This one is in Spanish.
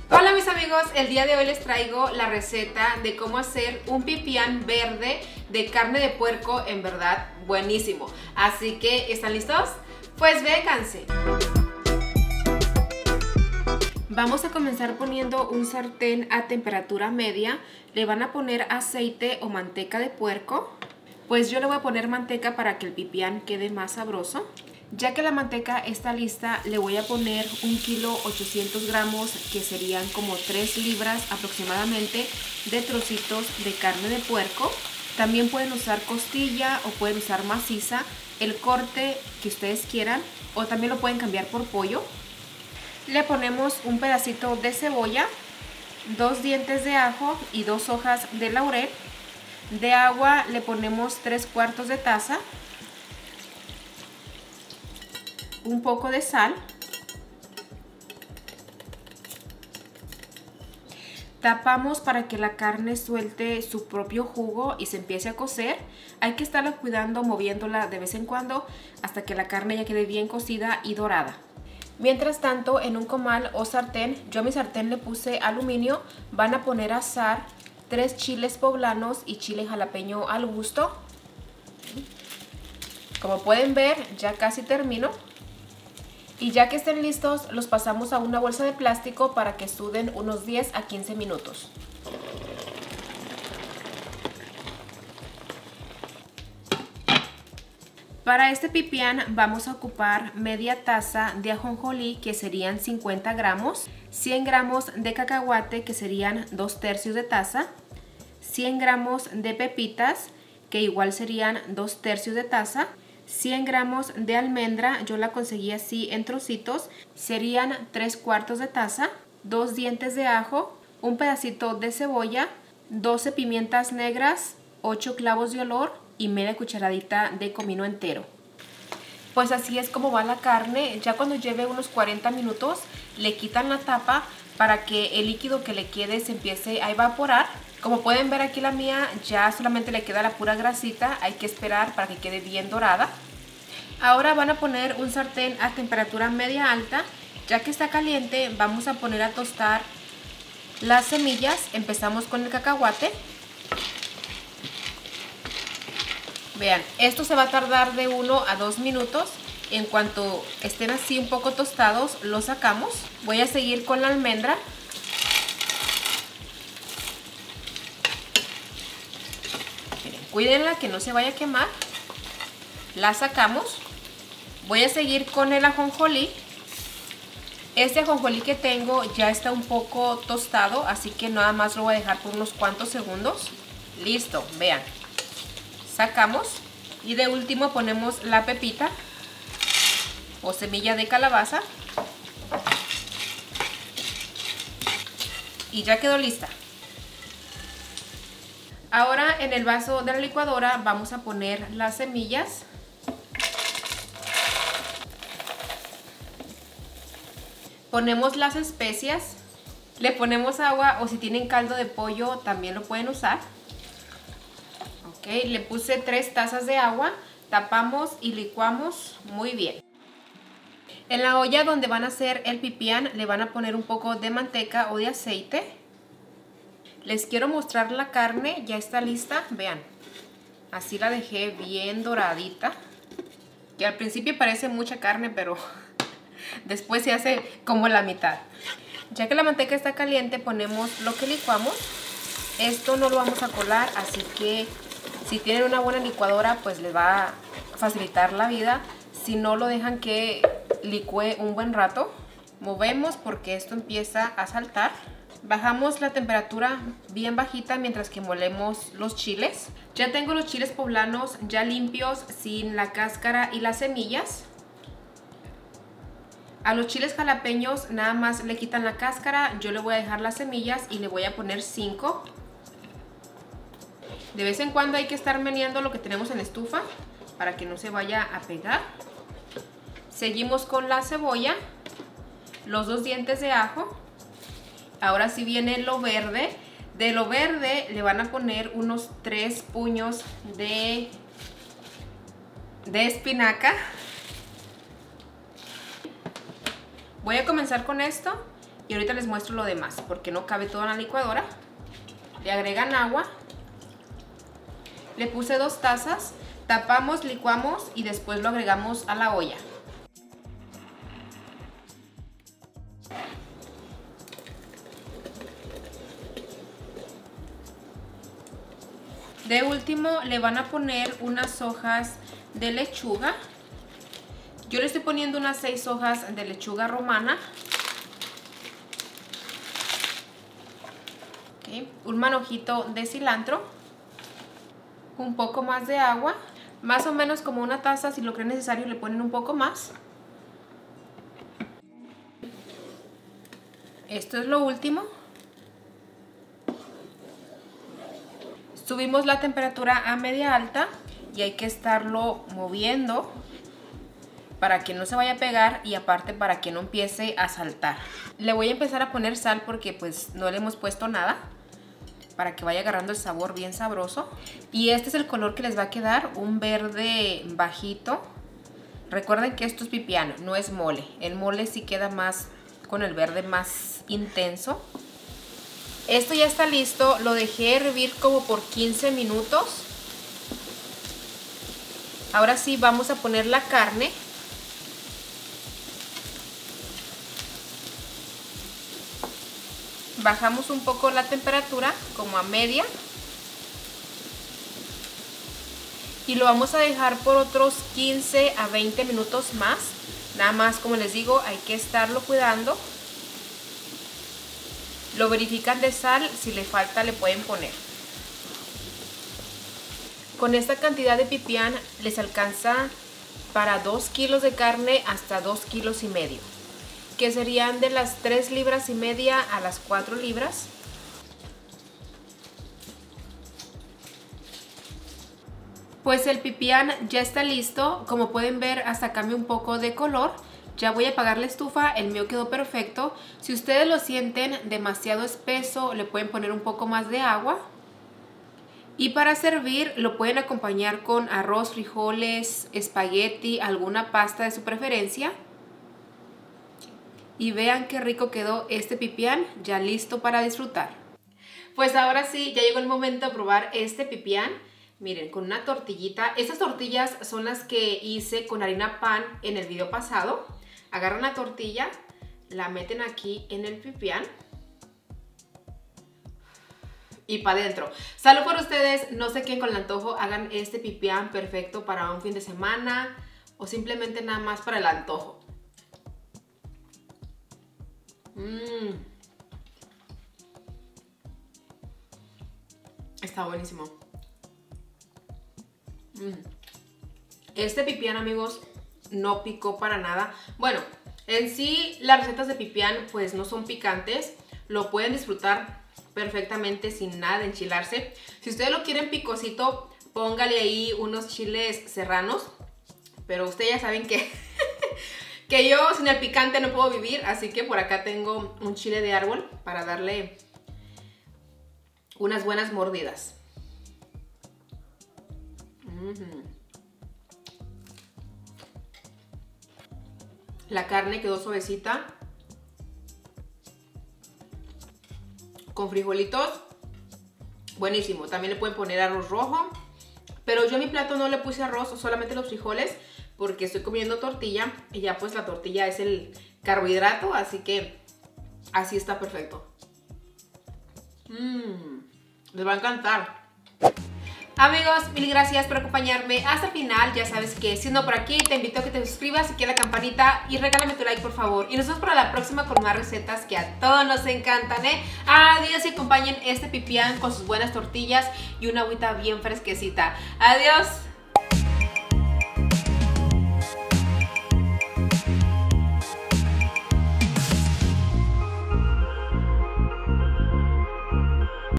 Hola mis amigos, el día de hoy les traigo la receta de cómo hacer un pipián verde de carne de puerco, en verdad buenísimo. Así que, ¿están listos? Pues vénganse. Vamos a comenzar poniendo un sartén a temperatura media. Le van a poner aceite o manteca de puerco. Pues yo le voy a poner manteca para que el pipián quede más sabroso. Ya que la manteca está lista, le voy a poner 1 kilo 800 gramos, que serían como 3 libras aproximadamente, de trocitos de carne de puerco. También pueden usar costilla o pueden usar maciza, el corte que ustedes quieran, o también lo pueden cambiar por pollo. Le ponemos un pedacito de cebolla, 2 dientes de ajo y 2 hojas de laurel. De agua le ponemos 3/4 de taza. Un poco de sal. Tapamos para que la carne suelte su propio jugo y se empiece a cocer. Hay que estarla cuidando, moviéndola de vez en cuando hasta que la carne ya quede bien cocida y dorada. Mientras tanto, en un comal o sartén, yo a mi sartén le puse aluminio, van a poner a asar 3 chiles poblanos y chile jalapeño al gusto. Como pueden ver, ya casi termino. Y ya que estén listos, los pasamos a una bolsa de plástico para que suden unos 10 a 15 minutos. Para este pipián vamos a ocupar media taza de ajonjolí, que serían 50 gramos, 100 gramos de cacahuate, que serían 2/3 de taza, 100 gramos de pepitas, que igual serían 2/3 de taza, 100 gramos de almendra, yo la conseguí así en trocitos, serían 3/4 de taza, 2 dientes de ajo, un pedacito de cebolla, 12 pimientas negras, 8 clavos de olor y media cucharadita de comino entero. Pues así es como va la carne. Ya cuando lleve unos 40 minutos le quitan la tapa para que el líquido que le quede se empiece a evaporar. Como pueden ver aquí, la mía ya solamente le queda la pura grasita. Hay que esperar para que quede bien dorada. Ahora van a poner un sartén a temperatura media alta. Ya que está caliente, vamos a poner a tostar las semillas. Empezamos con el cacahuate. Vean, esto se va a tardar de 1 a 2 minutos. En cuanto estén así un poco tostados, lo sacamos. Voy a seguir con la almendra. Miren, cuídenla que no se vaya a quemar. La sacamos. Voy a seguir con el ajonjolí. Este ajonjolí que tengo ya está un poco tostado, así que nada más lo voy a dejar por unos cuantos segundos. Listo, vean. Sacamos y de último ponemos la pepita o semilla de calabaza y ya quedó lista. Ahora en el vaso de la licuadora vamos a poner las semillas. Ponemos las especias, le ponemos agua o si tienen caldo de pollo también lo pueden usar. Le puse 3 tazas de agua, tapamos y licuamos muy bien. En la olla donde van a hacer el pipián le van a poner un poco de manteca o de aceite. Les quiero mostrar la carne, ya está lista, vean. Así la dejé bien doradita. Que al principio parece mucha carne, pero después se hace como la mitad. Ya que la manteca está caliente, ponemos lo que licuamos. Esto no lo vamos a colar, así que si tienen una buena licuadora, pues les va a facilitar la vida. Si no, lo dejan que licúe un buen rato. Movemos porque esto empieza a saltar. Bajamos la temperatura bien bajita mientras que molemos los chiles. Ya tengo los chiles poblanos ya limpios, sin la cáscara y las semillas. A los chiles jalapeños nada más le quitan la cáscara. Yo le voy a dejar las semillas y le voy a poner 5. De vez en cuando hay que estar meneando lo que tenemos en la estufa para que no se vaya a pegar. Seguimos con la cebolla, los 2 dientes de ajo. Ahora sí viene lo verde. De lo verde le van a poner unos 3 puños de espinaca. Voy a comenzar con esto. y ahorita les muestro lo demás porque no cabe todo en la licuadora. Le agregan agua. Le puse 2 tazas, tapamos, licuamos y después lo agregamos a la olla. De último le van a poner unas hojas de lechuga. Yo le estoy poniendo unas 6 hojas de lechuga romana. Okay. Un manojito de cilantro. Un poco más de agua, más o menos como una taza. Si lo creen necesario le ponen un poco más. Esto es lo último. Subimos la temperatura a media alta y hay que estarlo moviendo para que no se vaya a pegar y aparte para que no empiece a saltar. Le voy a empezar a poner sal porque pues no le hemos puesto nada, para que vaya agarrando el sabor bien sabroso. Y este es el color que les va a quedar, un verde bajito. Recuerden que esto es pipián, no es mole. El mole sí queda más con el verde más intenso. Esto ya está listo, lo dejé hervir como por 15 minutos. Ahora sí vamos a poner la carne. Bajamos un poco la temperatura, como a media. Y lo vamos a dejar por otros 15 a 20 minutos más. Nada más, como les digo, hay que estarlo cuidando. Lo verifican de sal, si le falta le pueden poner. Con esta cantidad de pipián les alcanza para 2 kilos de carne hasta 2 kilos y medio. Que serían de las 3 libras y media a las 4 libras. Pues el pipián ya está listo. Como pueden ver, hasta cambia un poco de color. Ya voy a apagar la estufa, el mío quedó perfecto. Si ustedes lo sienten demasiado espeso, le pueden poner un poco más de agua. Y para servir lo pueden acompañar con arroz, frijoles, espagueti, alguna pasta de su preferencia. Y vean qué rico quedó este pipián, ya listo para disfrutar. Pues ahora sí, ya llegó el momento de probar este pipián. Miren, con una tortillita. Estas tortillas son las que hice con harina pan en el video pasado. Agarran la tortilla, la meten aquí en el pipián y para adentro. Salud por ustedes, no sé quién con el antojo hagan este pipián perfecto para un fin de semana o simplemente nada más para el antojo. Está buenísimo. Este pipián, amigos, no picó para nada. Bueno, en sí las recetas de pipián pues no son picantes. Lo pueden disfrutar perfectamente sin nada de enchilarse. Si ustedes lo quieren picosito, póngale ahí unos chiles serranos. Pero ustedes ya saben que que yo sin el picante no puedo vivir. Así que por acá tengo un chile de árbol para darle unas buenas mordidas. La carne quedó suavecita. Con frijolitos. Buenísimo. También le pueden poner arroz rojo. Pero yo a mi plato no le puse arroz, solamente los frijoles, porque estoy comiendo tortilla. Y ya pues la tortilla es el carbohidrato. Así que así está perfecto. Les va a encantar. Amigos, mil gracias por acompañarme hasta el final. Ya sabes que siendo por aquí te invito a que te suscribas, aquí a la campanita y regálame tu like por favor. Y nos vemos para la próxima con más recetas que a todos nos encantan, Adiós y acompañen este pipián con sus buenas tortillas y una agüita bien fresquecita. Adiós.